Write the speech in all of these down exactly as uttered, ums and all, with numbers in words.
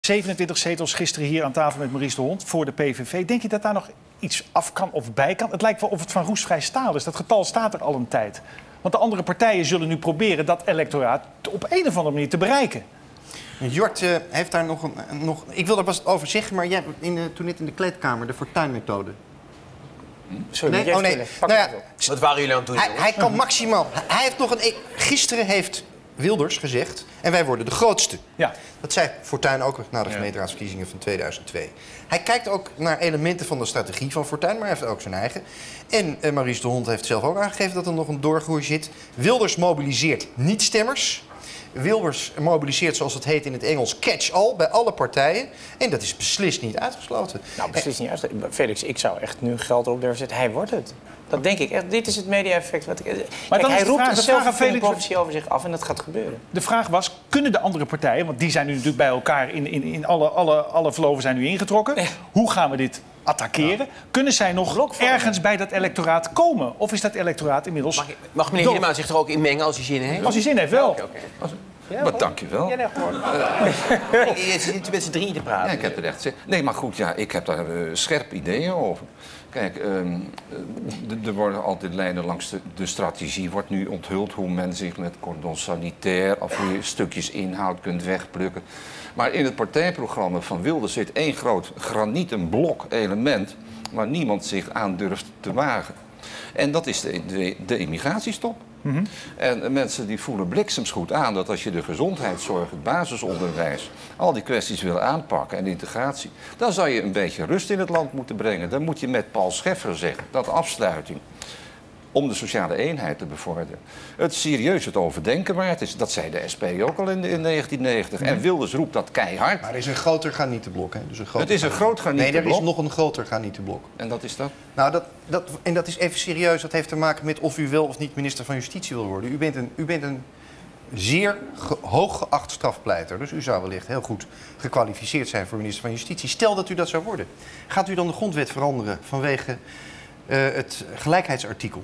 zevenentwintig zetels gisteren hier aan tafel met Maurice de Hond voor de P V V. Denk je dat daar nog iets af kan of bij kan? Het lijkt wel of het van roestvrij staal is. Dat getal staat er al een tijd. Want de andere partijen zullen nu proberen dat electoraat op een of andere manier te bereiken. Jort uh, heeft daar nog een... Nog, ik wil daar pas over zeggen, maar jij in de, toen net in de kleedkamer de fortuinmethode. Sorry, nee, oh nee. Nou ja, wat waren jullie aan het doen? Hij, hij kan maximaal... Hij heeft nog een... Gisteren heeft Wilders gezegd... en wij worden de grootste. Ja. Dat zei Fortuyn ook na de gemeenteraadsverkiezingen van tweeduizend twee. Hij kijkt ook naar elementen van de strategie van Fortuyn, maar hij heeft ook zijn eigen. En uh, Maurice de Hond heeft zelf ook aangegeven dat er nog een doorgroei zit. Wilders mobiliseert niet-stemmers. Wilders mobiliseert, zoals het heet in het Engels, catch-all bij alle partijen. En dat is beslist niet uitgesloten. Nou, beslist niet uitgesloten. Felix, ik zou echt nu geld erop durven zetten. Hij wordt het. Dat denk ik echt. Dit is het media-effect. Wat ik... Maar Kijk, dan hij is de roept vraag, een de vraag aan zelfvervullende Felix... profetie over zich af en dat gaat gebeuren. De vraag was, kunnen de andere partijen, want die zijn nu natuurlijk bij elkaar... in, in, in alle, alle, alle verloven zijn nu ingetrokken. Ja. Hoe gaan we dit attackeren? Ja. Kunnen zij nog ergens bij dat electoraat komen? Of is dat electoraat inmiddels... Mag, mag meneer Hielema zich er ook inmengen als hij zin heeft? Als hij zin heeft, wel. Okay, okay. Als... Ja, maar dank je wel. Ja, nee, uh, je zit met z'n drieën te praten. Ja, ik heb het echt. Nee, maar goed, ja, ik heb daar uh, scherpe ideeën over. Kijk, um, uh, er worden altijd lijnen langs de, de strategie. Wordt nu onthuld hoe men zich met cordon sanitair of hoe je stukjes inhoud kunt wegplukken. Maar in het partijprogramma van Wilders zit één groot granieten blok element waar niemand zich aan durft te wagen. En dat is de, de, de immigratiestop. Mm-hmm. En mensen die voelen bliksemsgoed aan dat als je de gezondheidszorg, het basisonderwijs, al die kwesties wil aanpakken en integratie, dan zou je een beetje rust in het land moeten brengen. Dan moet je met Paul Scheffer zeggen dat afsluiting om de sociale eenheid te bevorderen het serieus het overdenken waard is. Dat zei de S P ook al in, de, in negentien negentig. Mm-hmm. En Wilders roept dat keihard. Maar er is een groter garnietenblok. Hè? Dus een groter het is een groot garnietenblok. Nee, er is nog een groter garnietenblok. En dat is dat? Nou, dat, dat, en dat is even serieus. Dat heeft te maken met of u wel of niet minister van Justitie wil worden. U bent een, u bent een zeer ge, hooggeacht strafpleiter. Dus u zou wellicht heel goed gekwalificeerd zijn voor minister van Justitie. Stel dat u dat zou worden. Gaat u dan de grondwet veranderen vanwege uh, het gelijkheidsartikel?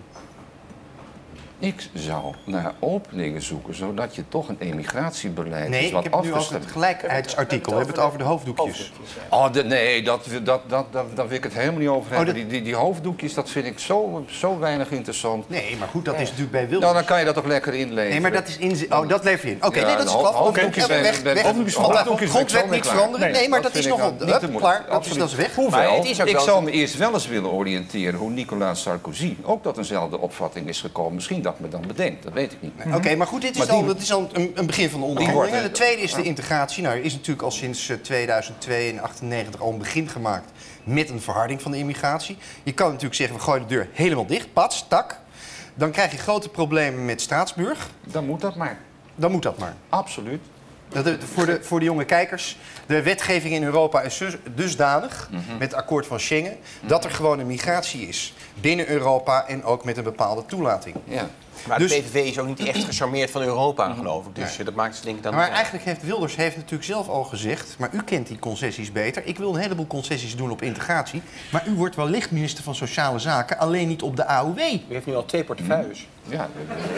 Ik zou naar openingen zoeken, zodat je toch een emigratiebeleid nee, is wat afgestemd. Nee, ik heb het nu over het gelijkheidsartikel. We hebben het over de hoofddoekjes. hoofddoekjes ja. Oh, de, nee, dat, dat, dat, dat, daar wil ik het helemaal niet over hebben. Oh, dat... die, die, die hoofddoekjes, dat vind ik zo, zo weinig interessant. Nee, maar goed, dat is natuurlijk bij Wilders. Nou, dan kan je dat toch lekker inleveren. Nee, maar dat is in... Oh, dat lever je in. Oké, okay, ja, nee, dat is klap. Hoofddoekjes ben, weg, ben, weg. Hoofddoekjes grondwet niet veranderen. Nee, maar dat is nog wel klaar. Dat is weg. Hoewel, ik zou me eerst wel eens willen oriënteren hoe Nicolas Sarkozy ook tot eenzelfde opvatting is gekomen. Misschien dat me dan bedenkt, dat weet ik niet. Nee. Oké, okay, maar goed, dit is, maar die, al, dit is al een, een begin van de onderhandelingen. De tweede is de integratie. Nou, er is natuurlijk al sinds uh, tweeduizend twee en achtennegentig al een begin gemaakt met een verharding van de immigratie. Je kan natuurlijk zeggen, we gooien de deur helemaal dicht, pats, tak. Dan krijg je grote problemen met Straatsburg. Dan moet dat maar. Dan moet dat maar. Absoluut. Dat de, voor, de, voor de jonge kijkers, de wetgeving in Europa is dus, dusdanig, mm-hmm. met het akkoord van Schengen, mm-hmm. dat er gewoon een migratie is binnen Europa en ook met een bepaalde toelating. Ja. Maar dus, de P V V is ook niet echt gecharmeerd van Europa, geloof ik. Dus nee. dat maakt het denk ik dan... Maar eigenlijk heeft Wilders heeft natuurlijk zelf al gezegd, maar u kent die concessies beter. Ik wil een heleboel concessies doen op integratie, maar u wordt wellicht minister van Sociale Zaken, alleen niet op de A O W. U heeft nu al twee portefeuilles. Ja,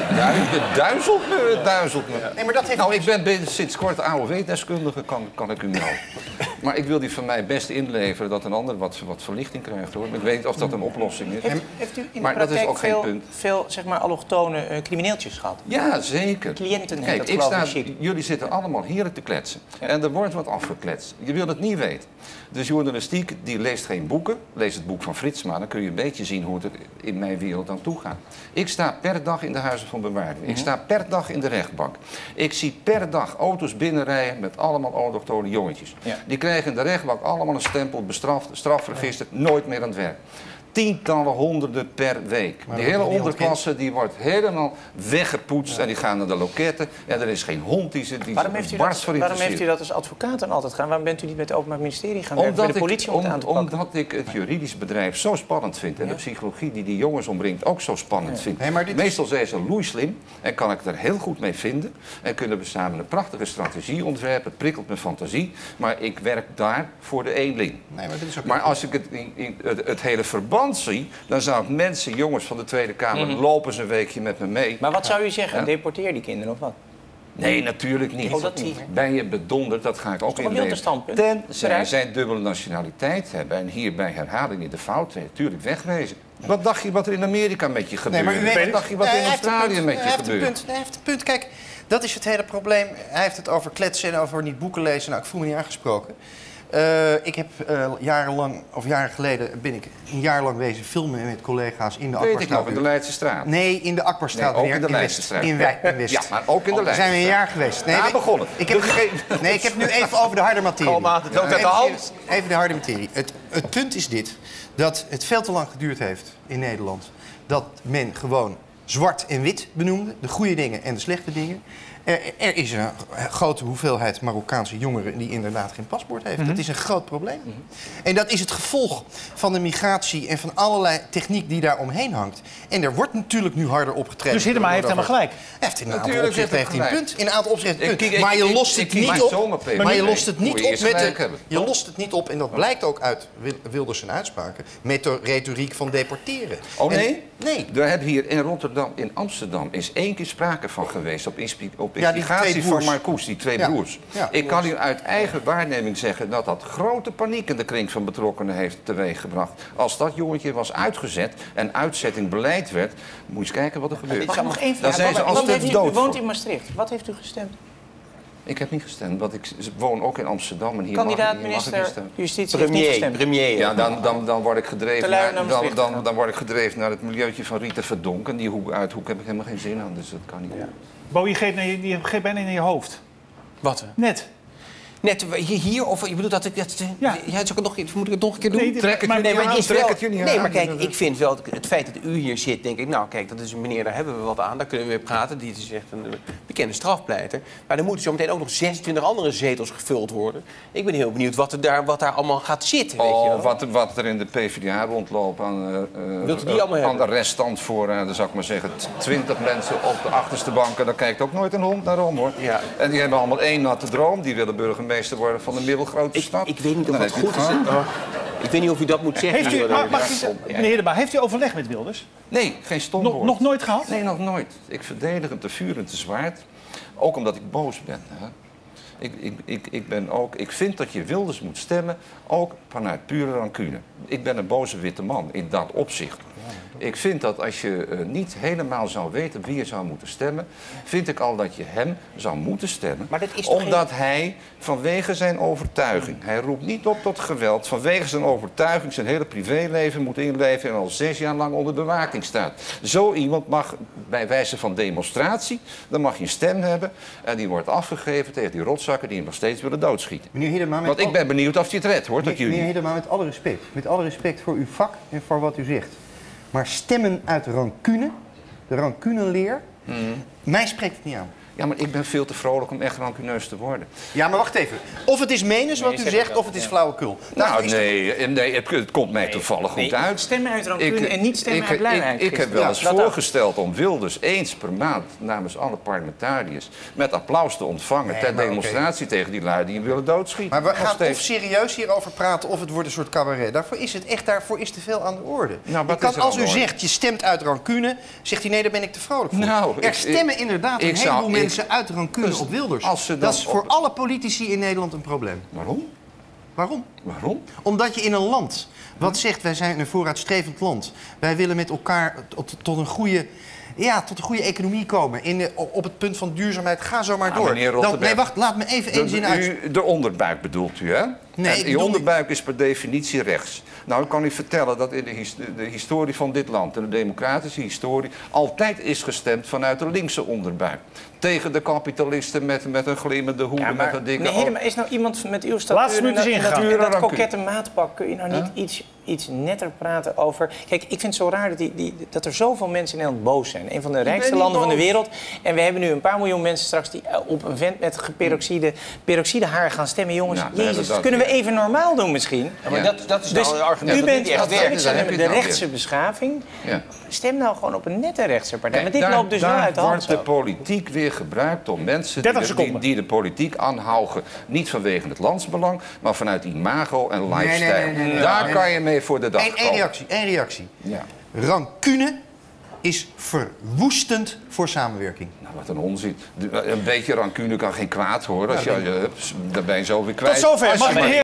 het duizelt me, het duizelt me. Nee, maar dat heeft nou, ik ben, ben sinds kort A O W-deskundige, kan, kan ik u melden. Maar ik wil die van mij best inleveren dat een ander wat, wat verlichting krijgt, hoor. Ik weet niet of dat een oplossing is. Heeft, heeft u in de maar dat is ook veel, geen punt. veel zeg maar, allochtone uh, crimineeltjes gehad? Ja, zeker. Cliënten Kijk, dat ik sta, chic. jullie zitten allemaal hier te kletsen. Ja. En er wordt wat afgekletst. Je wil het niet weten. De journalistiek die leest geen boeken. Lees het boek van Fritsma, dan kun je een beetje zien hoe het in mijn wereld aan toe gaat. Ik sta per dag in de huizen van bewaarding. Mm-hmm. Ik sta per dag in de rechtbank. Ik zie per dag auto's binnenrijden met allemaal autochtone jongetjes. Ja. Die krijgen in de rechtbank allemaal een stempel, bestraft, strafregister, ja. nooit meer aan het werk. Tientallen, honderden per week. Maar die hele onderklasse die wordt helemaal weggepoetst ja. en die gaan naar de loketten. En er is geen hond die ze die waarom heeft, dat, waarom heeft u dat als advocaat dan altijd gedaan? Waarom bent u niet met het Openbaar Ministerie gaan werken, bij de politie om het om, aan te pakken? Omdat ik het juridisch bedrijf zo spannend vind en ja. de psychologie die die jongens omringt ook zo spannend ja. vind. Nee, Meestal zijn ze loeislim en kan ik er heel goed mee vinden. En kunnen we samen een prachtige strategie ontwerpen. Het prikkelt mijn fantasie. Maar ik werk daar voor de eenling. Nee, maar dit is ook maar als ik het, in, in, het, het hele verband zie, dan zou ik mensen, jongens van de Tweede Kamer, mm-hmm. lopen ze een weekje met me mee. Maar wat zou u zeggen? Ja? Deporteer die kinderen of wat? Nee, natuurlijk niet. Oh, dat niet. Ben je bedonderd, dat ga ik ook toch een inleveren. standpunt? Tenzij Eruit. zij dubbele nationaliteit hebben en hierbij herhaling in de fout heeft. Tuurlijk wegwezen. Wat dacht je wat er in Amerika met je gebeurt? Nee, maar u weet, Wat dacht je wat nee, in hij heeft een Australië punt. met je hij heeft een gebeurt? punt. Hij heeft een punt. Kijk, dat is het hele probleem. Hij heeft het over kletsen en over niet boeken lezen. Nou, ik voel me niet aangesproken. Uh, ik heb uh, jarenlang, of jaren geleden, ben ik een jaar lang wezen filmen met collega's in de Weet ik Akbarstraat. nog, in de Leidse straat. Nee, in de Akbarstraat. Nee, ook weer, in de in Leidse West. straat. In, Wijk, in West. Ja, maar ook in de Oh, Leidse zijn we een straat. jaar geweest. Nee, Daar ik- begonnen. Ik heb, De- nee, ik heb nu even over de harde materie. Kalm aan, het loopt uit de Even- hand. Even de harde materie. Het, het punt is dit, dat het veel te lang geduurd heeft in Nederland. Dat men gewoon zwart en wit benoemde, de goede dingen en de slechte dingen. Er, er is een grote hoeveelheid Marokkaanse jongeren die inderdaad geen paspoort heeft. Mm-hmm. Dat is een groot probleem. Mm-hmm. En dat is het gevolg van de migratie en van allerlei techniek die daar omheen hangt. En er wordt natuurlijk nu harder opgetreden. Dus Hiddema heeft helemaal gelijk. Hij heeft in een aantal Natuurlijk opzichten heeft heeft hij hij een punt. In een aantal opzichten een Ik punt. kijk- ik- Maar je ik- lost ik het kies niet mijn op. zomer P V V. Maar je lost het Moet niet je op eerst met gelijk de, hebben. je lost het niet op, en dat blijkt ook uit Wil- Wilders zijn uitspraken, met de retoriek van deporteren. Oh nee? En- nee. We hebben hier in Rotterdam, in Amsterdam, is één keer sprake van geweest op, inspi- op Ja, die instigatie twee van broers. Marcouch, die twee Ja. broers. Ja. Ik kan u uit eigen waarneming zeggen dat dat grote paniek in de kring van betrokkenen heeft teweeggebracht. Als dat jongetje was uitgezet en uitzetting beleid werd, moet je eens kijken wat er gebeurt. Mag ik nog één Dan vraag? zijn ze Wat- als wat de heeft u, u dood woont voor. in Maastricht. Wat heeft u gestemd? Ik heb niet gestemd, want ik woon ook in Amsterdam en hier mag, Kandidaat ik- hier mag ik niet minister stemmen. Justitie heeft niet Premier, gestemd. premier. Ja, dan, dan, dan word ik Te gedreven lui naar, naar dan, Maastricht dan, gaan. dan word ik gedreven naar het milieutje van Rita Verdonk. En die hoek, uithoek heb ik helemaal geen zin aan, dus dat kan niet. Bo, je geeft, naar je, je geeft bijna in je hoofd. Wat? Net. Net hier, of je bedoelt dat ik dat... Ja. Ja, het is ook nog, moet ik het nog een keer doen? Nee, dit- Trek het maar- jullie Nee, maar aan, het is trek wel, het jullie nee, aan. maar kijk, ik vind wel, het feit dat u hier zit, denk ik, nou kijk, dat is een meneer, daar hebben we wat aan, daar kunnen we weer praten. Die is echt een bekende strafpleiter. Maar er moeten zo meteen ook nog zesentwintig andere zetels gevuld worden. Ik ben heel benieuwd wat er daar, wat daar allemaal gaat zitten, weet je Oh, wel. wat, wat er in de PvdA rondloopt aan, uh, Wilt u die allemaal aan hebben? de reststandvoorraden, zou ik maar zeggen, twintig mensen op de achterste banken, daar kijkt ook nooit een hond naar om, hoor. Ja. En die hebben allemaal één natte droom, die willen burgemeester worden van een middelgrote Ik, stad. ik weet niet of Dan dat heb je goed het is. gewoon. Oh, ik weet niet of u dat moet zeggen. Heeft u, hier, maar, hoor. mag ik, Ja, meneer Hiddema, heeft u overleg met Wilders? Nee, geen stomwoord. Nog, nog nooit gehad? Nee, nog nooit. Ik verdedig hem te vuur en te zwaard. Ook omdat ik boos ben. Hè. Ik, ik, ik, ik, ben ook, ik vind dat je Wilders moet stemmen, ook vanuit pure rancune. Ik ben een boze witte man in dat opzicht. Ik vind dat als je uh, niet helemaal zou weten wie je zou moeten stemmen, vind ik al dat je hem zou moeten stemmen. Maar dat is toch omdat hij vanwege zijn overtuiging, hij roept niet op tot geweld, vanwege zijn overtuiging zijn hele privéleven moet inleven en al zes jaar lang onder bewaking staat. Zo iemand mag bij wijze van demonstratie, dan mag je een stem hebben en die wordt afgegeven tegen die rotzakken die hem nog steeds willen doodschieten. Meneer Hiddema, met Want ik al- ben benieuwd of hij het redt, hoor, dat Meneer jullie. Hiddema, met alle respect. Met alle respect voor uw vak en voor wat u zegt. Maar stemmen uit rancune, de rancuneleer, mij spreekt het niet aan. Ja, maar ik ben veel te vrolijk om echt rancuneus te worden. Ja, maar wacht even. Of het is menens wat je u zegt zegt, het of het is flauwekul. Nou, nee, nee het, het komt mij toevallig goed Nee, uit. stemmen uit rancune en niet stemmen ik, uit luiheid. Ik, ik heb wel Ja, eens dat ook. voorgesteld om Wilders eens per maand namens alle parlementariërs met applaus te ontvangen Nee, ter maar demonstratie tegen die lui die hem willen doodschieten. Maar we Nog gaan of steeds. serieus hierover praten of het wordt een soort cabaret. Daarvoor is het echt, daarvoor is te veel aan de orde. Nou, Je wat kan, is er als aan u de orde? zegt, je stemt uit rancune, zegt hij nee, daar ben ik te vrolijk voor. Nou, er ik- stemmen ik- inderdaad ik een zou- heleboel ik- mensen uit rancune Dus op Wilders. als ze dan Dat is voor op- alle politici in Nederland een probleem. Waarom? Waarom? Waarom? Omdat je in een land wat zegt, wij zijn een vooruitstrevend land. Wij willen met elkaar tot, tot een goede... Ja, tot een goede economie komen. In de, op het punt van duurzaamheid. Ga zo maar Ah, door. meneer Dan, Rotterberg. nee, wacht. Laat me even één De, zin uit. u, de onderbuik bedoelt u, hè? Nee, En ik die bedoel- onderbuik is per definitie rechts. Nou, ik kan u vertellen dat in de, his- de historie van dit land, in de democratische historie, altijd is gestemd vanuit de linkse onderbuik. Tegen de kapitalisten met, met een glimmende hoeden, Ja, met maar een dikke nee, oog. maar is nou iemand met uw Laatste statuur en minuut dat, is en dat, ingegaan. en dat Rancune. kokette maatpak... kun je nou niet iets, iets netter praten over... Kijk, ik vind het zo raar dat, die, die, dat er zoveel mensen in Nederland boos zijn. Een van de rijkste niet landen van de boos. wereld. En we hebben nu een paar miljoen mensen straks... die eh, op een vent met geperoxide peroxide haar gaan stemmen. Jongens, Ja, we hebben jezus, dat, kunnen we ja. even normaal doen misschien? Ja, maar Ja. dat, dat is Dus nou een argument u dat bent niet echt als werkt. ik daar heb de je het nou rechtse beschaving. Ja. Stem nou gewoon op een nette rechtse partij. Kijk, Maar dit daar, loopt dus wel daar uit de hand. wordt de zo. politiek weer gebruikt door mensen die dertig de, die, seconden. die de politiek aanhouden. Niet vanwege het landsbelang, maar vanuit imago en nee, lifestyle. nee, nee, nee. Daar Nee. kan je mee voor de dag Eén één komen. reactie, één reactie. Ja. Rancune is verwoestend voor samenwerking. Nou, wat een onzin. De- Een beetje rancune kan geen kwaad hoor. Als Ja, je, je, daar ben je zo weer kwijt. Tot zover. Als je Mag maar- meneer